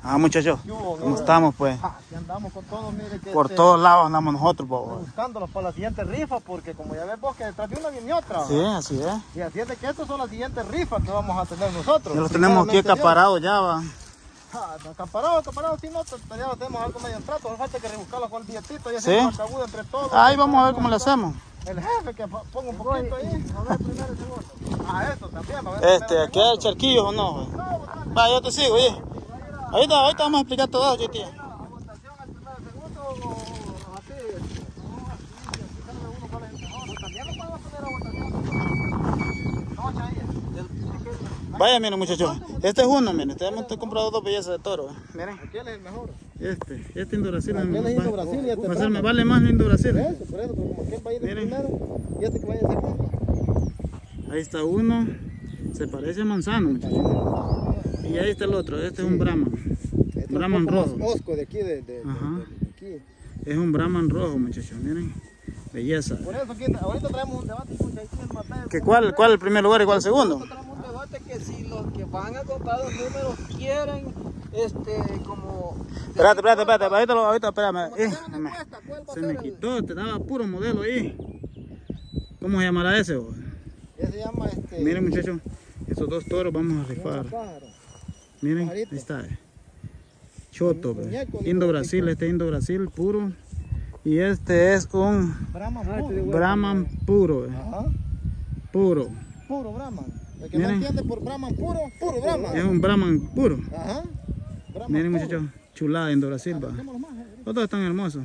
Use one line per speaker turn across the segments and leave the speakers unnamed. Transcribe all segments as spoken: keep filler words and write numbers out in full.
Ah, muchachos, ¿cómo estamos pues?
Ah, aquí andamos con todo, mire que
Por
este,
todos lados andamos nosotros, bobo.
buscándolos para la siguiente rifa, porque como ya ves vos que detrás de una viene otra.
Sí, así es.
Y así es de que estas son las siguientes rifas que vamos a tener nosotros.
Ya los tenemos aquí acaparados ya, va.
Ah, acaparado, acaparado, si no, ya lo tenemos algo medio en trato. No falta que rebuscarlo con el billetito, ya
¿Sí?
se nos acabó entre todos.
Ahí vamos a ver cómo le hacemos.
El jefe que ponga un poquito ahí. A ver primero y segundo. Ah, eso también. A ver,
Este, aquí hay charquillos o no. Va, yo te sigo, oye. Ahorita, ahorita vamos a explicar todo eso, tía.
¿Votación al primero y segundo o así? No, así, así sabe uno cuál es el mejor. También lo podemos poner a votación. No, Chay.
Vaya, miren muchachos, este es uno, miren, este hemos comprado dos bellezas de toro, ¿eh? Miren.
¿Quién es el mejor?
Este, este Indo-Brasil.
¿Quién es Indo-Brasil? Y este
Va a ser, me vale más el Indo-Brasil.
Por eso, por eso, como aquel va a ir el primero y este que vaya a ser.
Ahí está uno, se parece a manzano, muchachos. Y ahí está el otro, este es un Brahman.
Este
Brahman rojo.
Osco de aquí, de, de,
Ajá.
de, de aquí.
Es un Brahman rojo, muchachos, miren. Belleza.
Por eso aquí, ahorita traemos un debate, escucha, aquí el Mateo.
¿Que cuál, ¿Cuál el primer lugar y cuál el segundo?
Nosotros traemos un debate que si los que van a comprar los números quieren, este, como...
Espérate, espérate, espérate, ahorita, lo- ahorita, espérame.
como
Eh,
tener una
me-
encuesta, ¿cuál va a
se
ser
me
el-
quitó, te daba puro modelo ahí. ¿Cómo se llamará ese, vos?
Ese se llama este.
Miren muchachos, estos dos toros vamos a rifar.
Pájaro.
Miren, ahí
Pajarito.
está. Choto, pues.
Muñeco,
Indo-Brasil, este es Indo-Brasil puro. Y este es un
Brahman
Ah,
puro.
Brahman puro, eh,
Ajá.
puro.
Puro Brahman. El que
Miren.
no entiende por Brahman puro, puro Brahman.
Es un Brahman puro.
Ajá. Brahman
Miren
puro.
muchachos, chulada Indo-Brasil, va.
Hacémoslo más, eh.
Los dos están hermosos.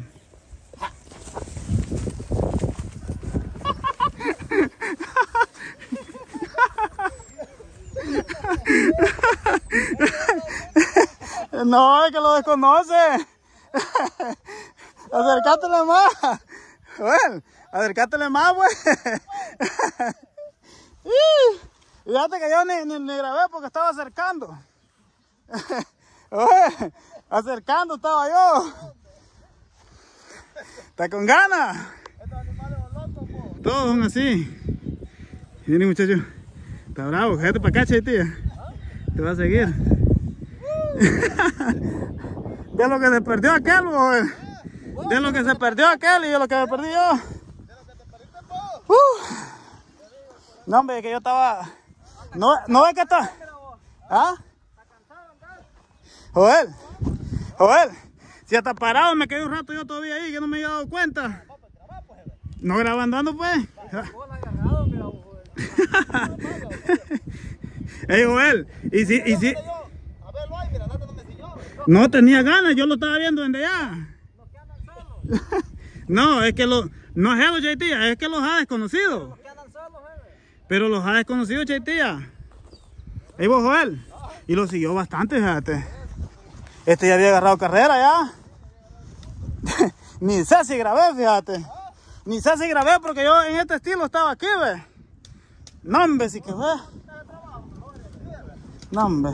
No, es que lo desconoce. Acércatele más. Bueno, acércatele más, pues. Fíjate que yo ni, ni, ni grabé porque estaba acercando. Oye, acercando estaba yo. ¿Está con ganas?
Estos animales son locos, po.
Todos son así. Miren muchachos, está bravo, quédate para acá, tía. Te va a seguir. De lo que se perdió aquel, boy. De lo que se perdió aquel y de lo que me perdí yo. Uh. No, hombre, que yo estaba... No, no es que está... ¿Ah? Joel, Joel, si hasta parado me quedé un rato yo todavía ahí que no me había dado cuenta. No grabando, ando pues. Ey, Joel, y si, y si...
A verlo ahí, mira, date no me siguió.
No tenía ganas, yo lo estaba viendo desde allá. No, es que lo... No es eso, Chaitía, es que los ha desconocido. Pero los ha desconocido, Chaitía. Ahí vos, Joel. Y lo siguió bastante, fíjate. Este ya había agarrado carrera ya. Ni sé si grabé, fíjate. Ni sé si grabé porque yo en este estilo estaba aquí, ve. No, hombre, sí que ve. No, hombre.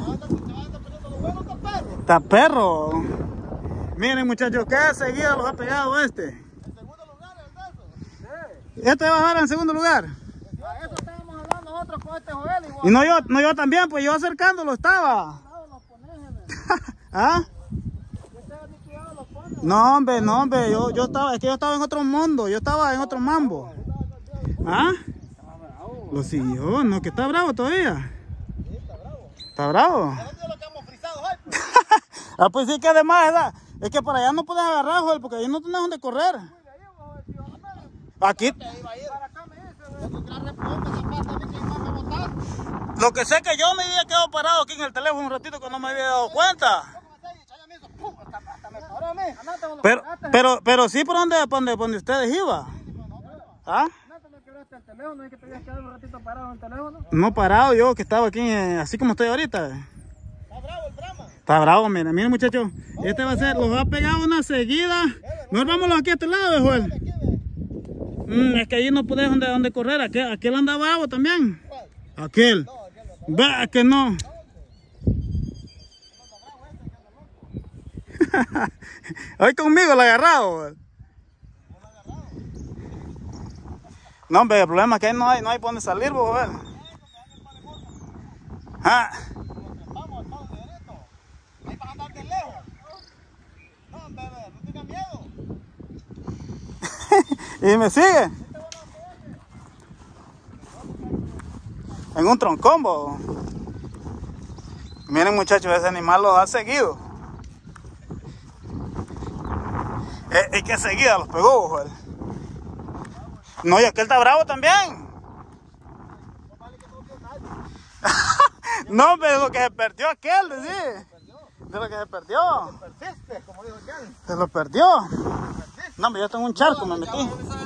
Está perro. Miren, muchachos, qué seguida los ha pegado este.
¿En segundo lugar es eso?
Este va a bajar en segundo lugar.
A eso estábamos hablando nosotros con este Joel.
Y no yo, no yo también, pues yo acercándolo estaba. ¿Ah? No, hombre, no, hombre, yo, yo estaba, es que yo estaba en otro mundo, yo estaba en otro mambo. ¿Ah? Lo siguió, no, que está bravo todavía. ¿Está bravo? Ah, pues sí que además, ¿verdad? Es que para allá no puedes agarrar, Joel, porque ahí no tienes donde correr. Aquí. Lo que sé que yo me había quedado parado aquí en el teléfono un ratito que no me había dado cuenta. Pero, pero, pero sí por donde, por donde, por donde ustedes iban. ¿Ah? No parado yo, que estaba aquí, eh, así como estoy ahorita.
Está bravo el Brahman.
Está bravo, miren, miren muchachos. Este va a ser, los va a pegar una seguida. Nos vámonos aquí a este lado, Joel. Mm, es que ahí no puedes donde, donde correr. Aquel, aquel anda bravo también. Aquel. Va, que no. Hoy conmigo lo ha agarrado. Joel. No, hombre, el problema es que ahí no hay, no hay por dónde salir, Joel. Ah.
Vamos, vamos, directo. Ahí vas a andar de lejos.
Y me sigue. En un troncombo. Miren muchachos, ese animal los ha seguido. Es, es que seguida los pegó, joder. No, y aquel está bravo también. No, pero lo que se perdió aquel, decía. De lo que se perdió. Se lo perdió. No, pero yo tengo un charco, me metí.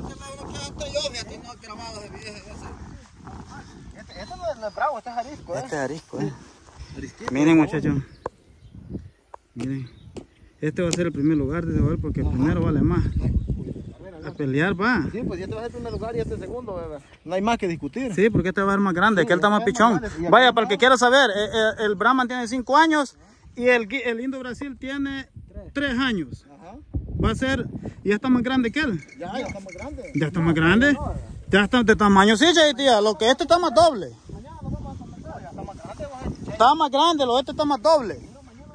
Este no es bravo, este es arisco, ¿eh?
Este es arisco, eh. Miren muchachos. Miren. Este va a ser el primer lugar de ese juego porque el primero vale más. A pelear va.
Sí, pues este va a ser el primer lugar y este el segundo, bebé. No hay más que discutir.
Sí, porque este va a ser más grande, aquel está más pichón. Vaya, para el que quiera saber, el, el Brahman tiene cinco años y el, el Indo Brasil tiene tres años. Ajá. Va a ser, y ya está más grande que él.
Ya, ya está más grande.
Ya está más grande. Ya está de tamaño, sí, tía. Lo que este está más doble.
Mañana nos vamos a convencer. Ya está más grande, va.
Está más grande, lo de este está más doble.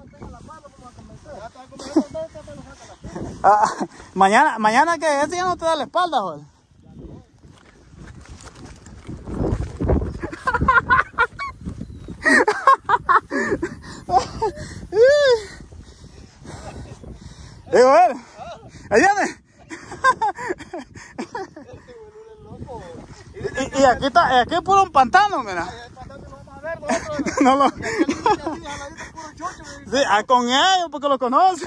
Ah, mañana, mañana que ese ya no te da la espalda, joder. Eh, joder. Ahí viene. Y, y aquí está, aquí es puro un pantano, mira. No lo... Sí, ah, con ellos porque lo conoce.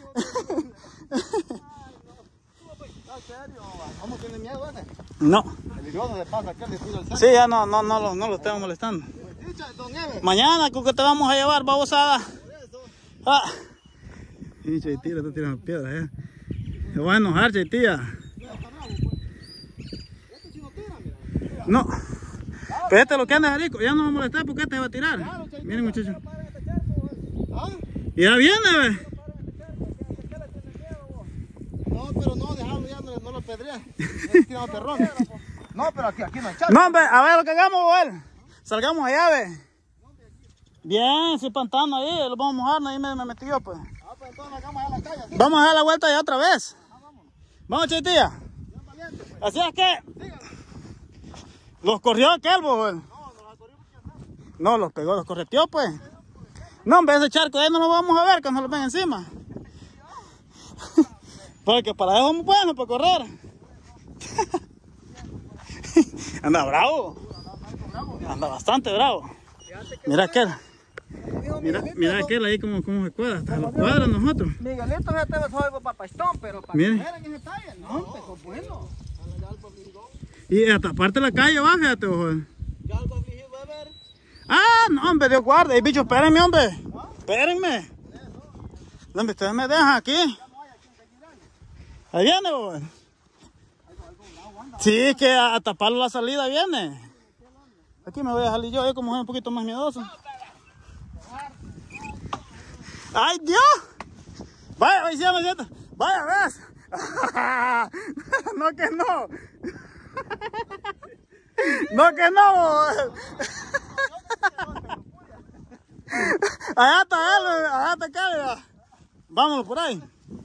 ¿Vamos tiene miedo, ¿eh?
No.
Peligroso se pasa aquel de tiro al centro.
Sí, ya no, no, no, lo, no lo estamos molestando. Mañana, ¿con qué te vamos a llevar, babosada? Ah. Y Chaitía está tirando piedras, ¿eh? Se va a enojar, Chaitía. No. Pero este lo que anda rico, ya no va a molestar porque este va a tirar. Miren, muchachos. Y ya viene, ve.
No, pero no, dejarlo ya, no, no lo pedrea. Es tirado perrón. No, pero aquí, aquí no hay charco.
No, hombre, a ver lo que hagamos, ver. Salgamos allá, ve. Bien, sí, pantano ahí, lo vamos a mojar, ahí me, me metí yo, pues.
Ah, pues entonces hagamos a la calle, ¿sí?
Vamos a dar la vuelta allá otra vez.
Ah, vamos.
Vamos, Chaitía. Así es que... Los corrió aquel, pues.
No, no los corrió porque...
No, los pegó, los correteó, pues. No, hombre, ese charco ahí no lo vamos a ver cuando lo ven encima. Porque para eso es muy bueno, para correr. Anda bravo. Anda bastante bravo. Mira aquel. Mira, mira aquel ahí como, como se cuadra. Hasta los cuadros nosotros.
Miguelito ya te soy papastón, pero para
Miren.
comer en ese talle, no, pues son buenos.
Y hasta aparte la calle va, fíjate, ojo. Ah, no, hombre, Dios guarde. Hey, bicho, espérenme, hombre. Espérenme. No, hombre, ustedes me dejan aquí. Ahí viene, boy. Sí, que a, a taparlo la salida viene. Aquí me voy a salir yo, yo como soy un poquito más miedoso. ¡Ay, Dios! Vaya, vaya, se me sienta. Vaya, ves. No que no. No que no, boy. Allá está él, allá está acá. Vámonos por ahí.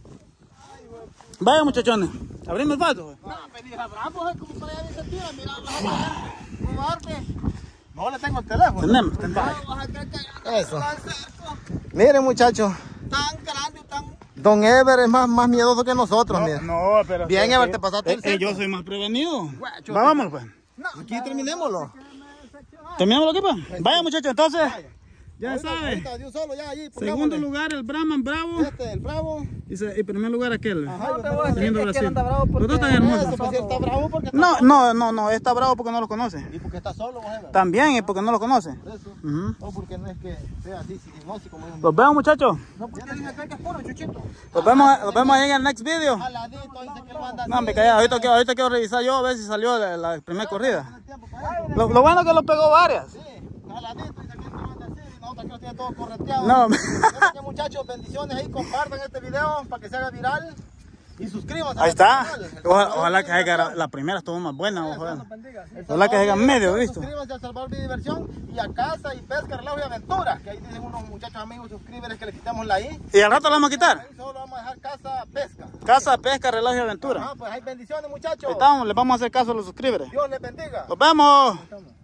Vaya, muchachones, abrimos el paso.
No, pero abramos, es como para allá de ese tiro, mira, vamos a ver. No le tengo el teléfono.
Tenemos, tenemos.
Eso. Miren, muchachos.
Tan grande, tan...
Don Ever es más, más miedoso que nosotros,
No,
mira.
no, pero...
Bien,
que-
Ever, te pasaste
eh,
el
eh,
centro.
Yo soy más prevenido. Va, vámonos, pues.
No, aquí terminémoslo.
Terminamos aquí, pues. Vaya, muchachos, entonces. Ya
Ahorita-
sabe.
ahorita de un solo ya allí,
Segundo
pongámosle.
lugar, el Brahman Bravo.
Este, el bravo.
Y, se- y primer lugar, aquel.
Ajá,
No te voy a decir
Lindo
que
Brasil.
aquel anda bravo
Los dos
porque...
están hermosos.
Eso, pues, si él está bravo porque está
No,
solo.
no, no, no, está bravo porque no lo conoce.
Y porque está solo, Ever.
También es porque no lo conoce.
Por eso.
Ujú.
No, porque no es que sea así, sigiloso como es.
Los vemos, muchachos.
No, porque él me cree que es puro, chuchito.
Los vemos, los vemos ahí en el next video.
Jaladito, dice que lo anda
No, me
así.
caí. Ahorita quiero, ahorita quiero revisar yo a ver si salió la, la primera corrida.
Tiene tiempo para eso.
Lo, lo bueno es que lo pegó varias.
Sí, jaladito, dice que lo anda así. Y nosotros aquí lo tiene todo correteado.
No.
Así que, muchachos, bendiciones ahí, compartan este video para que se haga viral. Y suscríbanse.
Ahí
a
está.
nuestro canal.
Ojalá, ojalá que haya, la primera estuvo más buena. Ojalá,
El
ojalá que haya medio, ¿visto?
Suscríbanse a Salvador de Diversión y a Caza y Pesca, Relajo y Aventura. Que ahí dicen unos muchachos amigos suscríbanse que le quitamos la I.
Y al rato la vamos a quitar.
Ahí solo vamos a dejar llamar Casa Pesca.
Casa, pesca, relajo y aventura.
Ah, pues hay bendiciones, muchachos.
Ahí estamos, les vamos a hacer caso a los suscriptores.
Dios les bendiga.
Nos vemos.
Estamos.